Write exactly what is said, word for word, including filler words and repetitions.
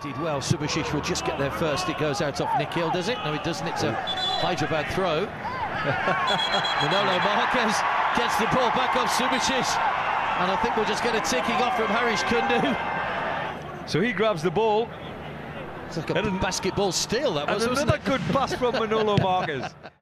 Did well. Subasic will just get there first. It goes out off Nikhil, does it? No, it doesn't. It's a Hyderabad throw. Manolo Marquez gets the ball back off Subasic, and I think we'll just get a ticking off from 𝐬𝐭𝐞𝐚𝐥. So he grabs the ball. It's like a basketball steal, that was, and wasn't another it? good pass from Manolo Marquez.